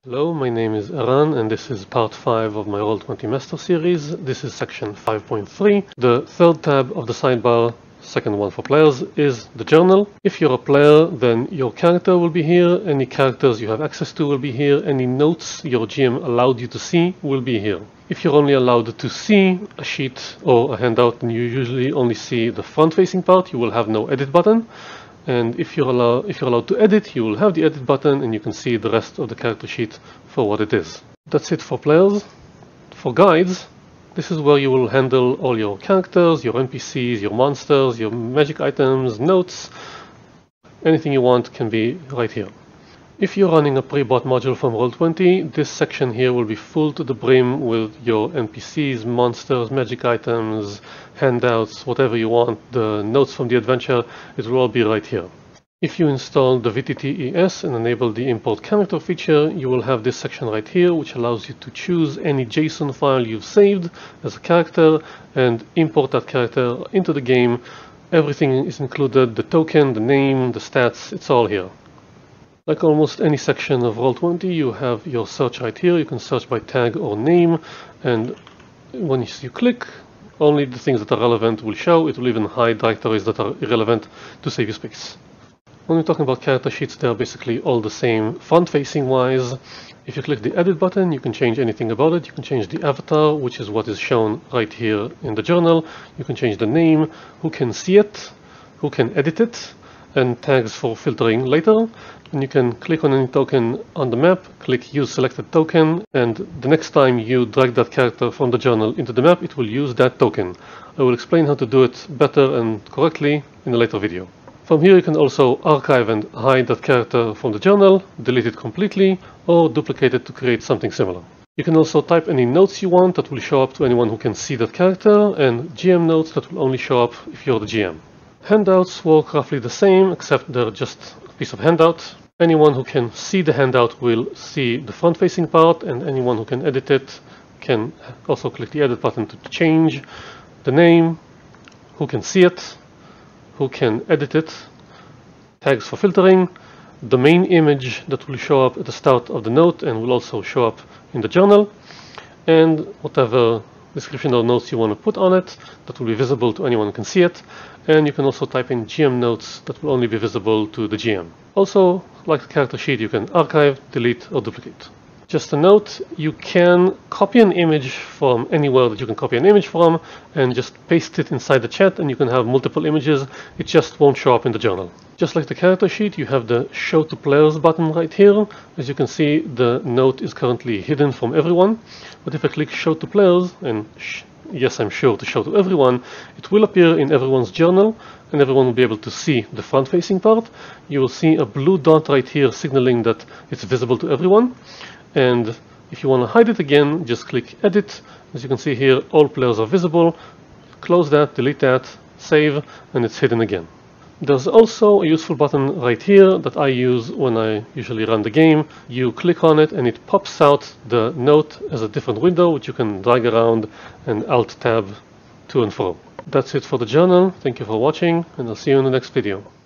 Hello, my name is Eran and this is part 5 of my Roll20 Master series. This is section 5.3. The third tab of the sidebar, second one for players, is the journal. If you're a player, then your character will be here. Any characters you have access to will be here. Any notes your GM allowed you to see will be here. If you're only allowed to see a sheet or a handout, then you usually only see the front-facing part. You will have no edit button. And if you're allowed to edit, you will have the edit button and you can see the rest of the character sheet for what it is. That's it for players. For guides, this is where you will handle all your characters, your NPCs, your monsters, your magic items, notes. Anything you want can be right here. If you're running a pre-bought module from Roll20, this section here will be full to the brim with your NPCs, monsters, magic items, handouts, whatever you want, the notes from the adventure, it will all be right here. If you install the VTTES and enable the import character feature, you will have this section right here, which allows you to choose any JSON file you've saved as a character and import that character into the game. Everything is included, the token, the name, the stats, it's all here. Like almost any section of Roll20, you have your search right here. You can search by tag or name, and when you click, only the things that are relevant will show. It will even hide directories that are irrelevant to save you space. When we're talking about character sheets, they are basically all the same front-facing wise. If you click the edit button, you can change anything about it. You can change the avatar, which is what is shown right here in the journal. You can change the name, who can see it, who can edit it, and tags for filtering later. And you can click on any token on the map, click use selected token, and the next time you drag that character from the journal into the map, it will use that token. I will explain how to do it better and correctly in a later video. From here you can also archive and hide that character from the journal, delete it completely, or duplicate it to create something similar. You can also type any notes you want that will show up to anyone who can see that character, and GM notes that will only show up if you're the GM. Handouts work roughly the same, except they're just a piece of handout. Anyone who can see the handout will see the front-facing part, and anyone who can edit it can also click the edit button to change the name, who can see it, who can edit it, tags for filtering, the main image that will show up at the start of the note and will also show up in the journal, and whatever description or notes you want to put on it that will be visible to anyone who can see it. And you can also type in GM notes that will only be visible to the GM. Also, like the character sheet, you can archive, delete, or duplicate. Just a note, you can copy an image from anywhere that you can copy an image from and just paste it inside the chat, and you can have multiple images. It just won't show up in the journal. Just like the character sheet, you have the show to players button right here. As you can see, the note is currently hidden from everyone. But if I click show to players, and yes, I'm sure to show to everyone, it will appear in everyone's journal and everyone will be able to see the front-facing part. You will see a blue dot right here signaling that it's visible to everyone. And if you want to hide it again, just click edit. As you can see here, all players are visible. Close that, delete that, save, and it's hidden again. There's also a useful button right here that I use when I usually run the game. You click on it and it pops out the note as a different window, which you can drag around and Alt-Tab to and fro. That's it for the journal. Thank you for watching, and I'll see you in the next video.